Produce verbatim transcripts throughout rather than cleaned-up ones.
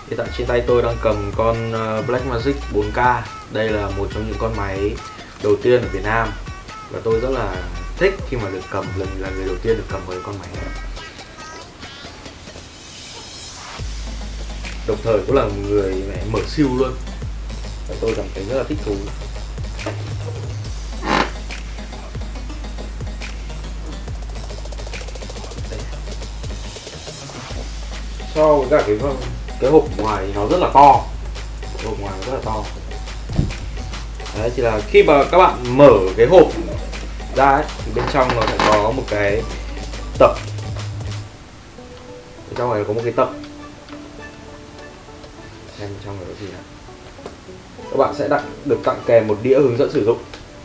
Hiện tại trên tay tôi đang cầm con Blackmagic bốn K. Đây là một trong những con máy đầu tiên ở Việt Nam và tôi rất là thích khi mà được cầm, lần là người đầu tiên được cầm với con máy này. Đồng thời cũng là một người mẹ mở siêu luôn và tôi cảm thấy rất là thích thú. So với cả cái cái hộp ngoài thì nó rất là to, hộp ngoài nó rất là to. Đấy, chỉ là khi mà các bạn mở cái hộp ra ấy, thì bên trong nó sẽ có một cái tập, bên trong này có một cái tập, xem bên trong là cái gì nào. Các bạn sẽ đặt được tặng kèm một đĩa hướng dẫn sử dụng,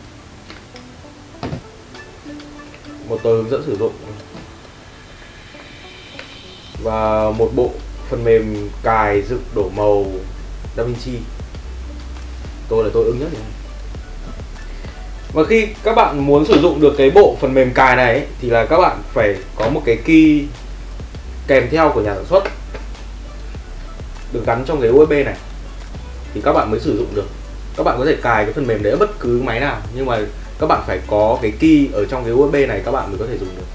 một tờ hướng dẫn sử dụng và một bộ phần mềm cài dựng đổ màu DaVinci. Tôi là tôi ưng nhất này. Và khi các bạn muốn sử dụng được cái bộ phần mềm cài này ấy, thì là các bạn phải có một cái key kèm theo của nhà sản xuất được gắn trong cái u ét bê này thì các bạn mới sử dụng được. Các bạn có thể cài cái phần mềm đấy ở bất cứ máy nào, nhưng mà các bạn phải có cái key ở trong cái u ét bê này các bạn mới có thể dùng được.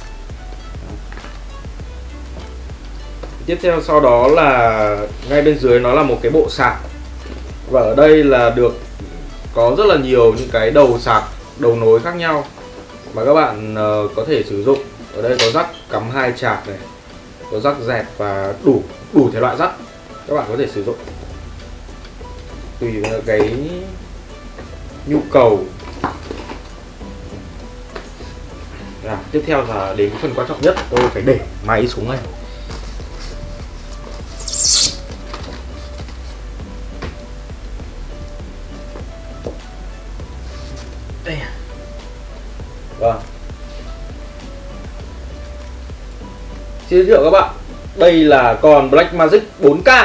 Tiếp theo sau đó là ngay bên dưới nó là một cái bộ sạc, và ở đây là được có rất là nhiều những cái đầu sạc, đầu nối khác nhau mà các bạn uh, có thể sử dụng. Ở đây có rắc cắm hai chạc này, có rắc dẹt và đủ đủ thể loại rắc các bạn có thể sử dụng tùy vào cái nhu cầu. À, tiếp theo là đến phần quan trọng nhất, tôi phải để máy xuống này. Đây. Vâng. Xin giới thiệu các bạn, đây là con Blackmagic bốn K.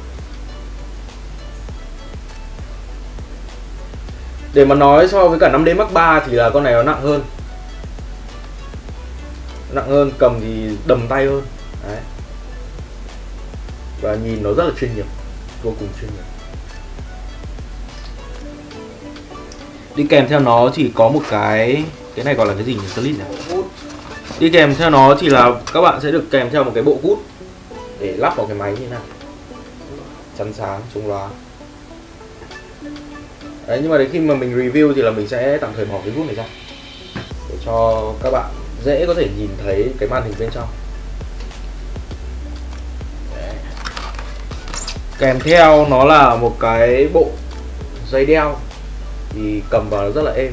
Để mà nói so với cả năm D Mark ba thì là con này nó nặng hơn. Nặng hơn, cầm thì đầm tay hơn. Đấy. Và nhìn nó rất là chuyên nghiệp, vô cùng chuyên nghiệp. Đi kèm theo nó chỉ có một cái, cái này gọi là cái gì nhỉ? Clip này. Đi kèm theo nó thì là các bạn sẽ được kèm theo một cái bộ hút để lắp vào cái máy như thế nào, chắn sáng, chống lóa. Đấy, nhưng mà đến khi mà mình review thì là mình sẽ tạm thời bỏ cái hút này ra để cho các bạn dễ có thể nhìn thấy cái màn hình bên trong. Đấy. Kèm theo nó là một cái bộ dây đeo thì cầm vào nó rất là êm.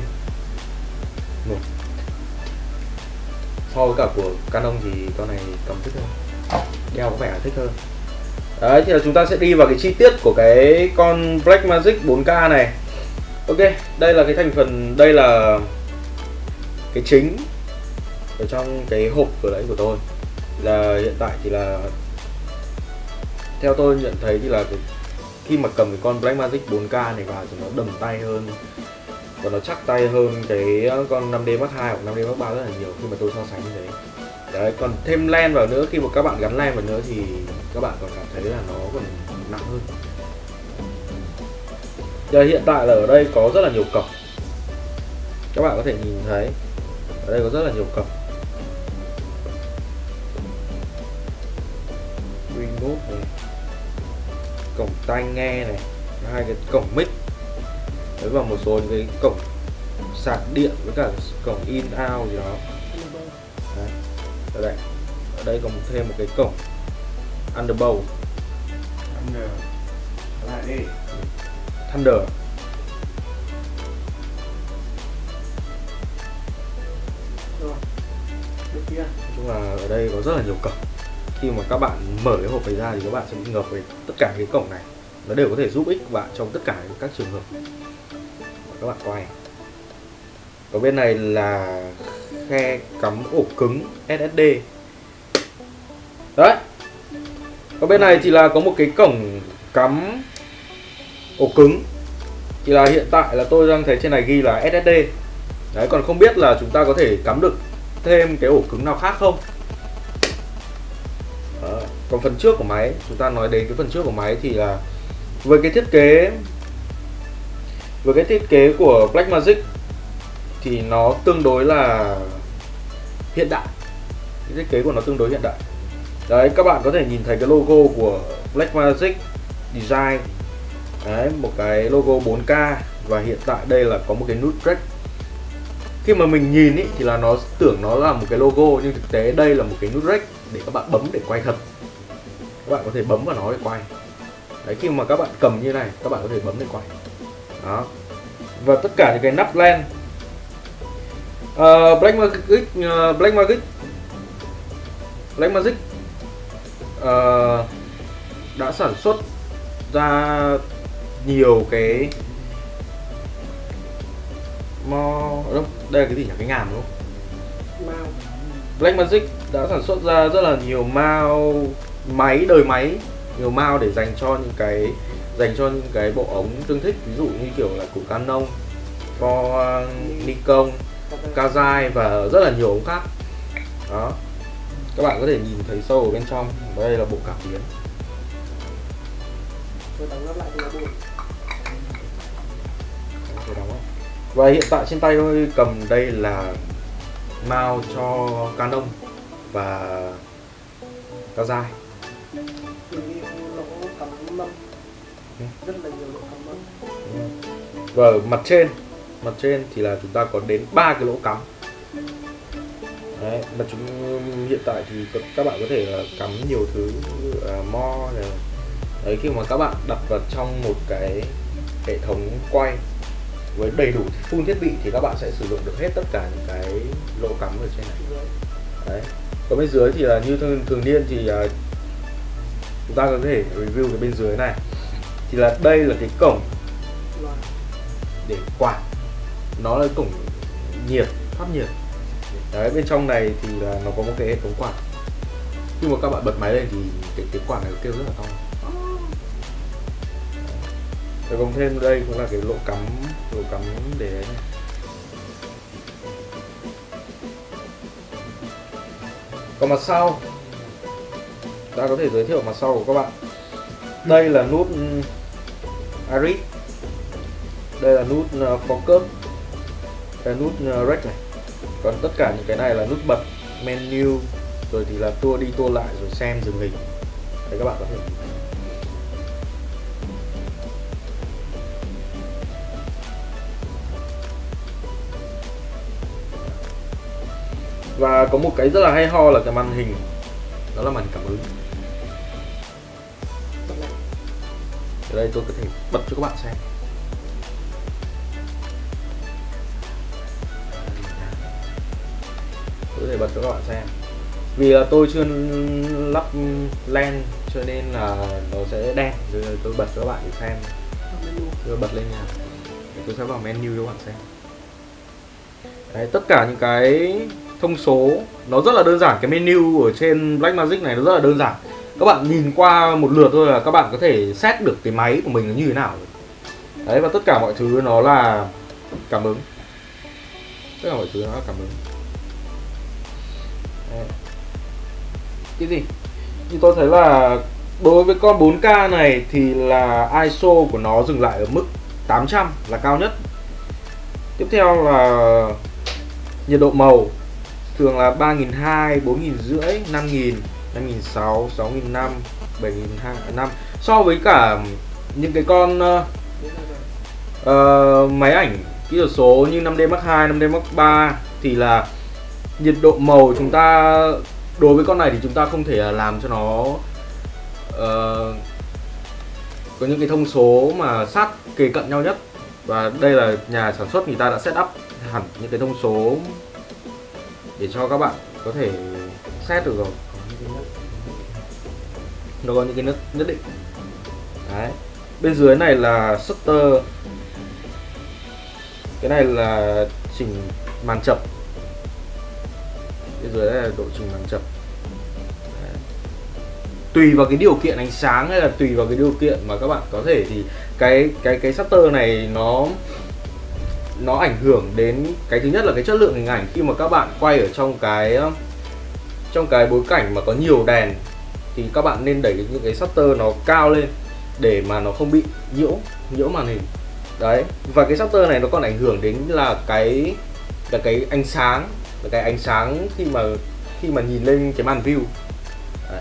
So với cả của Canon thì con này cầm thích hơn, đeo có vẻ là thích hơn. Đấy, thì là chúng ta sẽ đi vào cái chi tiết của cái con Blackmagic bốn K này. Ok, đây là cái thành phần, đây là cái chính ở trong cái hộp vừa nãy của tôi. Là hiện tại thì là theo tôi nhận thấy thì là cái, khi mà cầm cái con Blackmagic bốn K này vào thì nó đầm tay hơn và nó chắc tay hơn cái con năm D Mark hai hoặc năm D Mark ba rất là nhiều khi mà tôi so sánh như thế. Đấy, còn thêm len vào nữa, khi mà các bạn gắn len vào nữa thì các bạn còn cảm thấy là nó còn nặng hơn. Giờ hiện tại là ở đây có rất là nhiều cổng, các bạn có thể nhìn thấy ở đây có rất là nhiều cổng. Remote này, cổng tai nghe này, hai cái cổng mic. Đấy, và một số những cái cổng sạc điện với cả cổng in out gì đó. Đấy. Ở đây, ở đây còn thêm một cái cổng Thunderbolt. Thunder. Lại đi. Thunder. Nói chung là ở đây có rất là nhiều cổng. Khi mà các bạn mở cái hộp này ra thì các bạn sẽ bị ngợp với tất cả cái cổng này. Nó đều có thể giúp ích các bạn trong tất cả các trường hợp mà các bạn quay. Ở bên này là khe cắm ổ cứng ét ét đê. Đấy. Ở bên này thì là có một cái cổng cắm ổ cứng. Thì là hiện tại là tôi đang thấy trên này ghi là ét ét đê. Đấy, còn không biết là chúng ta có thể cắm được thêm cái ổ cứng nào khác không. Đó. Còn phần trước của máy, chúng ta nói đến cái phần trước của máy thì là với cái thiết kế với cái thiết kế của Blackmagic thì nó tương đối là hiện đại. Cái thiết kế của nó tương đối hiện đại. Đấy, các bạn có thể nhìn thấy cái logo của Blackmagic Design. Đấy, một cái logo bốn K và hiện tại đây là có một cái nút rec. Khi mà mình nhìn ý, thì là nó tưởng nó là một cái logo, nhưng thực tế đây là một cái nút rec để các bạn bấm để quay thật. Các bạn có thể bấm vào nó để quay. Đấy, khi mà các bạn cầm như này, các bạn có thể bấm để quay. Đó. Và tất cả những cái nắp len uh, Blackmagic uh, Blackmagic Blackmagic uh, đã sản xuất ra nhiều cái mo đâu đây là cái gì nhỉ, cái ngàm đúng không? Blackmagic đã sản xuất ra rất là nhiều mao máy, đời máy, nhiều mao để dành cho những cái dành cho những cái bộ ống tương thích, ví dụ như kiểu là của Canon, for Nikon, Kazai và rất là nhiều ống khác. Đó, các bạn có thể nhìn thấy sâu ở bên trong. Đây là bộ cảm biến. Và hiện tại trên tay tôi cầm đây là mao cho Canon và Kazai. Và ở mặt trên mặt trên thì là chúng ta có đến ba cái lỗ cắm. Đấy, mà chúng hiện tại thì các bạn có thể là cắm nhiều thứ uh, mo này. Đấy, khi mà các bạn đặt vào trong một cái hệ thống quay với đầy đủ full thiết bị thì các bạn sẽ sử dụng được hết tất cả những cái lỗ cắm ở trên này. Đấy. Còn bên dưới thì là như thường, thường niên thì uh, chúng ta có thể review cái bên dưới này. Thì là đây là cái cổng để quạt, nó là cổng nhiệt, thoát nhiệt. Đấy, bên trong này thì là nó có một cái hệ thống quạt. Khi mà các bạn bật máy lên thì cái, cái quạt này kêu rất là to. Rồi còn thêm đây cũng là cái lỗ cắm, lỗ cắm để đấy này. Còn mặt sau, ta có thể giới thiệu mặt sau của các bạn. Đây là nút Iris, đây là nút Focus, đây là nút Rec này. Còn tất cả những cái này là nút bật, menu, rồi thì là tua đi tua lại, rồi xem dừng hình. Đấy, các bạn có thể. Và có một cái rất là hay ho là cái màn hình, đó là màn cảm ứng. Ở đây tôi có thể bật cho các bạn xem. Tôi có thể bật cho các bạn xem. Vì là tôi chưa lắp len cho nên là nó sẽ đen, rồi tôi bật cho các bạn để xem. Tôi bật lên nha. Tôi sẽ vào menu cho các bạn xem. Đấy, tất cả những cái thông số nó rất là đơn giản. Cái menu ở trên Blackmagic này nó rất là đơn giản. Các bạn nhìn qua một lượt thôi là các bạn có thể set được cái máy của mình nó như thế nào. Đấy, và tất cả mọi thứ nó là cảm ứng. Tất cả mọi thứ nó là cảm ứng. Đấy. Cái gì? Thì tôi thấy là đối với con bốn K này thì là i ét o của nó dừng lại ở mức tám trăm là cao nhất. Tiếp theo là nhiệt độ màu thường là ba nghìn hai trăm, bốn nghìn năm trăm, năm nghìn, năm nghìn sáu trăm, sáu nghìn năm trăm, bảy nghìn hai trăm. So với cả những cái con uh, uh, máy ảnh kỹ thuật số như năm D Mark hai, năm D Mark ba thì là nhiệt độ màu chúng ta đối với con này thì chúng ta không thể làm cho nó uh, có những cái thông số mà sát kề cận nhau nhất. Và đây là nhà sản xuất người ta đã set up hẳn những cái thông số để cho các bạn có thể set được rồi. Nó có những cái nhất, nhất định. Đấy. Bên dưới này là shutter. Cái này là chỉnh màn chập. Bên dưới đây là độ chỉnh màn chập. Đấy. Tùy vào cái điều kiện ánh sáng hay là tùy vào cái điều kiện mà các bạn có thể thì cái cái cái shutter này nó nó ảnh hưởng đến cái thứ nhất là cái chất lượng hình ảnh khi mà các bạn quay ở trong cái trong cái bối cảnh mà có nhiều đèn thì các bạn nên đẩy những cái shutter nó cao lên để mà nó không bị nhiễu nhiễu màn hình. Đấy, và cái shutter này nó còn ảnh hưởng đến là cái là cái ánh sáng, là cái ánh sáng khi mà khi mà nhìn lên cái màn view. Đấy.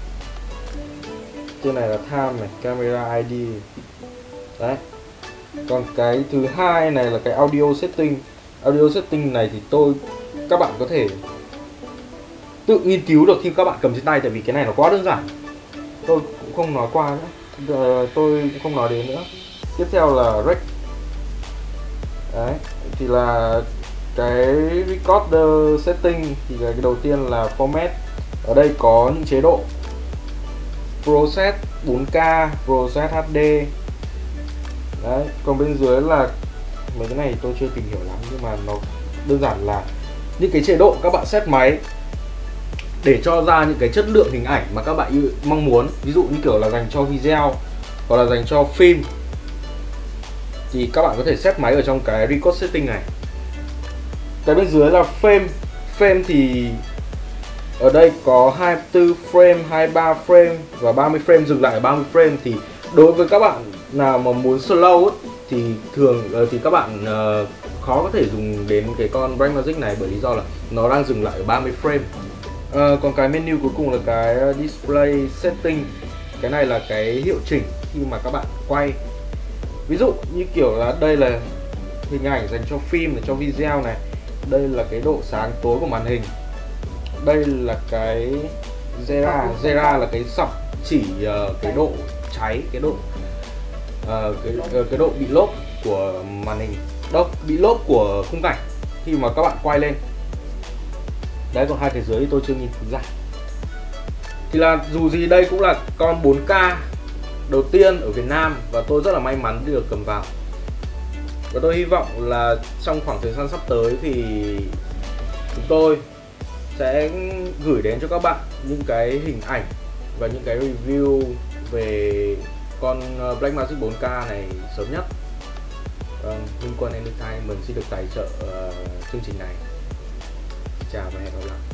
Trên này là time này, camera i đê. Đấy. Còn cái thứ hai này là cái audio setting. Audio setting này thì tôi các bạn có thể tự nghiên cứu được khi các bạn cầm trên tay, tại vì cái này nó quá đơn giản. Tôi cũng không nói qua nữa, tôi cũng không nói đến nữa. Tiếp theo là rec. Đấy, thì là cái recorder setting thì cái đầu tiên là format. Ở đây có những chế độ ProRes bốn K, ProRes hát đê. Đấy, còn bên dưới là mấy cái này tôi chưa tìm hiểu lắm, nhưng mà nó đơn giản là những cái chế độ các bạn set máy để cho ra những cái chất lượng hình ảnh mà các bạn mong muốn. Ví dụ như kiểu là dành cho video hoặc là dành cho phim thì các bạn có thể set máy ở trong cái record setting này. Cái bên dưới là frame. Frame thì ở đây có hai mươi tư frame, hai mươi ba frame và ba mươi frame, dừng lại ở ba mươi frame. Thì đối với các bạn nào mà muốn slow ấy, thì thường thì các bạn uh, khó có thể dùng đến cái con Blackmagic này, bởi lý do là nó đang dừng lại ở ba mươi frame. Uh, còn cái menu cuối cùng là cái display setting. Cái này là cái hiệu chỉnh khi mà các bạn quay. Ví dụ như kiểu là đây là hình ảnh dành cho phim này, cho video này. Đây là cái độ sáng tối của màn hình. Đây là cái Zera. Zera là cái sọc chỉ uh, cái độ cháy, cái độ uh, cái, uh, cái độ bị lốp của màn hình, đâu bị lốp của khung cảnh khi mà các bạn quay lên. Đấy, còn hai cái dưới thì tôi chưa nghiên cứu ra. Thì là dù gì đây cũng là con bốn K đầu tiên ở Việt Nam và tôi rất là may mắn được cầm vào. Và tôi hy vọng là trong khoảng thời gian sắp tới thì chúng tôi sẽ gửi đến cho các bạn những cái hình ảnh và những cái review về con Blackmagic bốn K này sớm nhất. Minh Quân Entertainment xin được tài trợ uh, chương trình này. Chào và hẹn gặp lại.